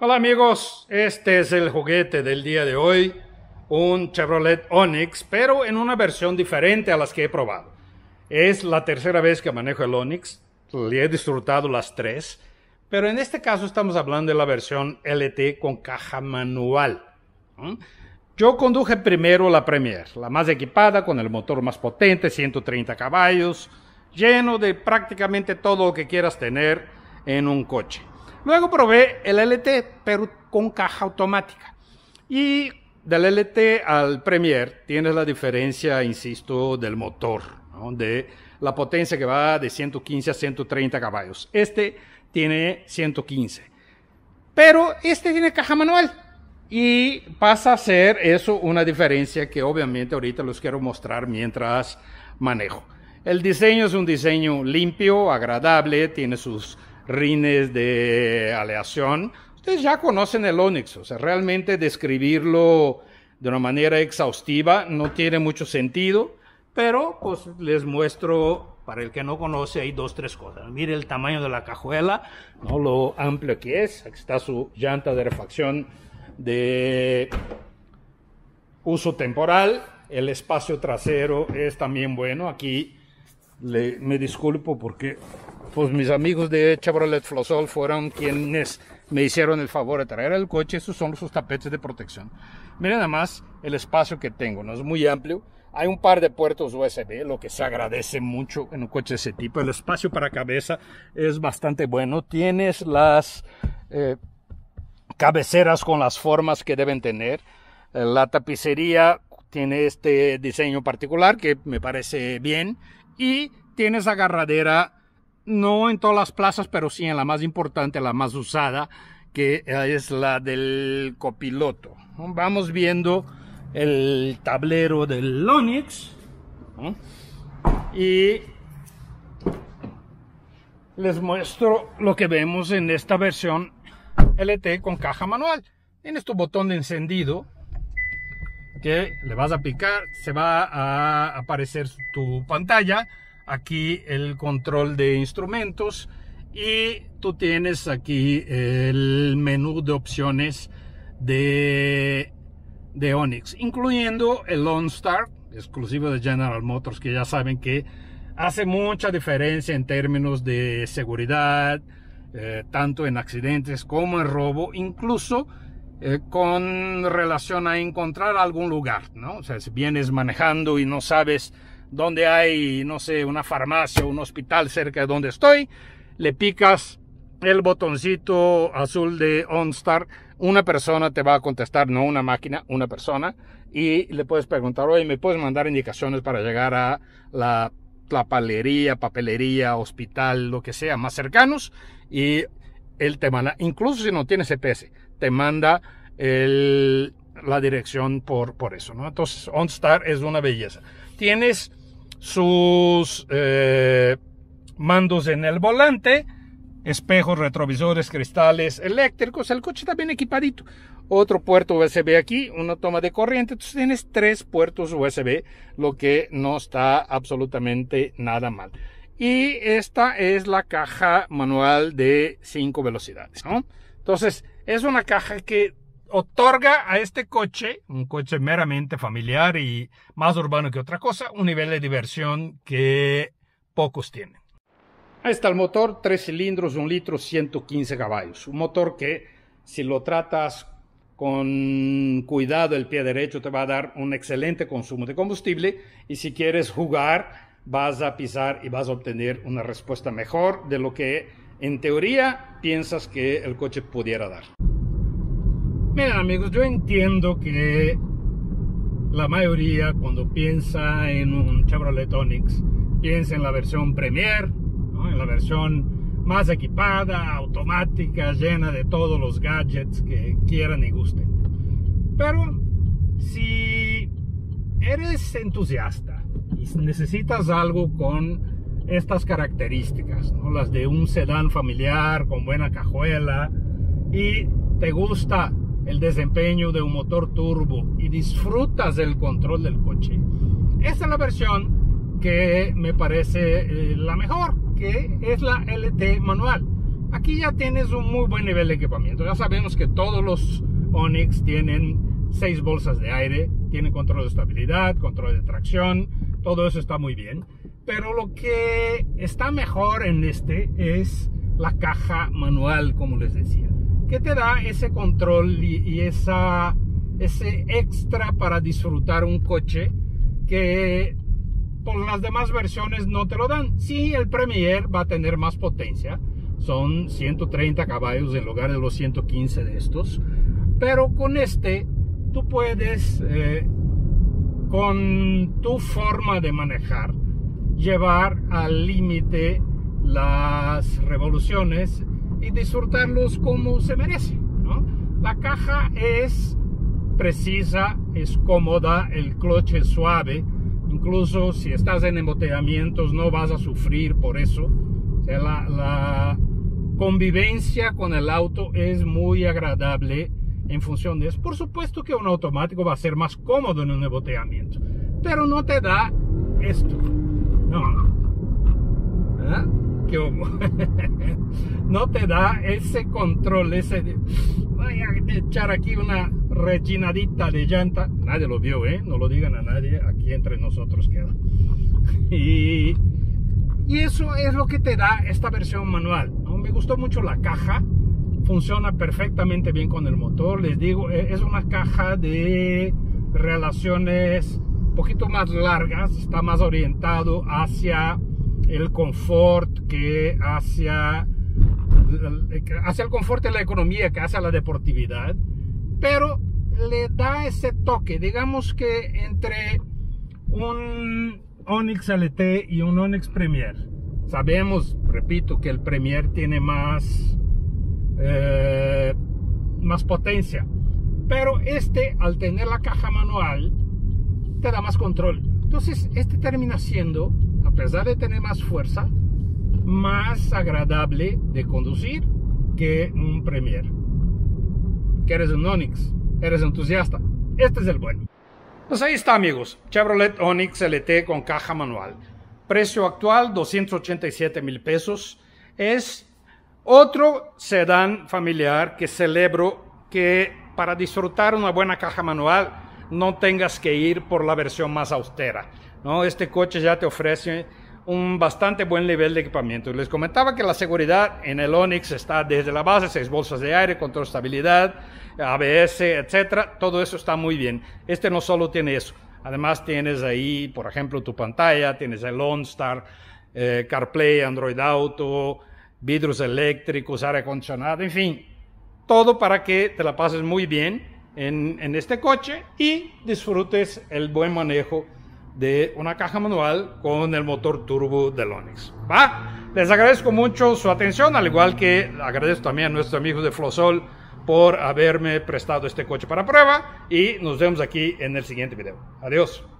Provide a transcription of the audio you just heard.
Hola amigos, este es el juguete del día de hoy, un Chevrolet Onix, pero en una versión diferente a las que he probado. Es la tercera vez que manejo el Onix, le he disfrutado las tres, pero en este caso estamos hablando de la versión LT con caja manual. Yo conduje primero la Premier, la más equipada, con el motor más potente, 130 caballos, lleno de prácticamente todo lo que quieras tener en un coche. Luego probé el LT, pero con caja automática. Y del LT al Premier tienes la diferencia, insisto, del motor, ¿no? De la potencia que va de 115 a 130 caballos. Este tiene 115. Pero este tiene caja manual. Y pasa a ser eso una diferencia que obviamente ahorita los quiero mostrar mientras manejo. El diseño es un diseño limpio, agradable, tiene sus rines de aleación. Ustedes ya conocen el Onix, o sea, realmente describirlo de una manera exhaustiva no tiene mucho sentido, pero pues les muestro, para el que no conoce, hay dos, tres cosas. Mire el tamaño de la cajuela, ¿no? Lo amplio que es. Aquí está su llanta de refacción de uso temporal. El espacio trasero es también bueno. Aquí me disculpo porque pues mis amigos de Chevrolet Flosol fueron quienes me hicieron el favor de traer el coche. Estos son sus tapetes de protección. Miren además el espacio que tengo, no es muy amplio. Hay un par de puertos USB, lo que se agradece mucho en un coche de ese tipo. El espacio para cabeza es bastante bueno. Tienes las cabeceras con las formas que deben tener. La tapicería tiene este diseño particular que me parece bien. Y tienes agarradera, no en todas las plazas, pero sí en la más importante, la más usada, que es la del copiloto. Vamos viendo el tablero del Onix, ¿no? Y les muestro lo que vemos en esta versión LT con caja manual. Tienes tu botón de encendido que le vas a picar, se va a aparecer tu pantalla. Aquí el control de instrumentos y tú tienes aquí el menú de opciones de Onix, incluyendo el OnStar, exclusivo de General Motors, que ya saben que hace mucha diferencia en términos de seguridad, tanto en accidentes como en robo, incluso con relación a encontrar algún lugar, ¿no? O sea, si vienes manejando y no sabes dónde hay, no sé, una farmacia o un hospital cerca de donde estoy, le picas el botoncito azul de OnStar, una persona te va a contestar, no una máquina, una persona, y le puedes preguntar, oye, ¿me puedes mandar indicaciones para llegar a la papelería, hospital, lo que sea, más cercanos? Y él te manda, incluso si no tiene GPS, te manda la dirección por eso, ¿no? Entonces OnStar es una belleza. Tienes sus mandos en el volante, espejos, retrovisores, cristales eléctricos. El coche está bien equipadito. Otro puerto USB aquí, una toma de corriente. Entonces tienes tres puertos USB, lo que no está absolutamente nada mal. Y esta es la caja manual de 5 velocidades, ¿no? Entonces es una caja que otorga a este coche, un coche meramente familiar y más urbano que otra cosa, un nivel de diversión que pocos tienen. Ahí está el motor, 3 cilindros, 1 litro, 115 caballos. Un motor que si lo tratas con cuidado, el pie derecho te va a dar un excelente consumo de combustible, y si quieres jugar vas a pisar y vas a obtener una respuesta mejor de lo que en teoría piensas que el coche pudiera dar. Miren amigos, yo entiendo que la mayoría cuando piensa en un Chevrolet Onix piensa en la versión Premier, ¿no? En la versión más equipada, automática, llena de todos los gadgets que quieran y gusten. Pero si eres entusiasta y necesitas algo con estas características, ¿no? Las de un sedán familiar con buena cajuela, y te gusta el desempeño de un motor turbo y disfrutas del control del coche, esta es la versión que me parece la mejor, que es la LT manual. aquí ya tienes un muy buen nivel de equipamiento. Ya sabemos que todos los Onix tienen 6 bolsas de aire, tienen control de estabilidad, control de tracción, todo eso está muy bien. Pero lo que está mejor en este es la caja manual, como les decía, que te da ese control y ese extra para disfrutar un coche que por las demás versiones no te lo dan. Sí, el Premier va a tener más potencia, son 130 caballos en lugar de los 115 de estos, pero con este tú puedes, con tu forma de manejar, llevar al límite las revoluciones y disfrutarlos como se merece, ¿no? La caja es precisa, es cómoda, el clutch es suave, incluso si estás en embotellamientos no vas a sufrir por eso. O sea, la convivencia con el auto es muy agradable en función de eso. Por supuesto que un automático va a ser más cómodo en un embotellamiento, pero no te da esto. No. ¿Ah? ¿Qué hubo? No te da ese control, voy a echar aquí una rechinadita de llanta. Nadie lo vio, no lo digan a nadie, aquí entre nosotros queda. Y eso es lo que te da esta versión manual, ¿no? Me gustó mucho la caja, funciona perfectamente bien con el motor. Les digo, es una caja de relaciones un poquito más largas, está más orientado hacia el confort que hacia el confort y la economía que hacia la deportividad, pero le da ese toque, digamos que entre un Onix LT y un Onix Premier. Sabemos, repito, que el Premier tiene más potencia, pero al tener la caja manual te da más control. Entonces este termina siendo, a pesar de tener más fuerza, más agradable de conducir que un Premier. Que eres un Onix, eres entusiasta, este es el bueno. Pues ahí está, amigos, Chevrolet Onix LT con caja manual. Precio actual 287,000 pesos. Es otro sedán familiar que celebro que para disfrutar una buena caja manual no tengas que ir por la versión más austera, ¿no? Este coche ya te ofrece un bastante buen nivel de equipamiento. Les comentaba que la seguridad en el Onix está desde la base, 6 bolsas de aire, control de estabilidad, ABS, etcétera. Todo eso está muy bien. Este no solo tiene eso, además tienes ahí, por ejemplo, tu pantalla, tienes el OnStar, CarPlay, Android Auto, vidrios eléctricos, aire acondicionado, en fin, todo para que te la pases muy bien en este coche y disfrutes el buen manejo de una caja manual con el motor turbo del Onix. ¿Va? Les agradezco mucho su atención, al igual que agradezco también a nuestros amigos de Flosol por haberme prestado este coche para prueba, y nos vemos aquí en el siguiente video. Adiós.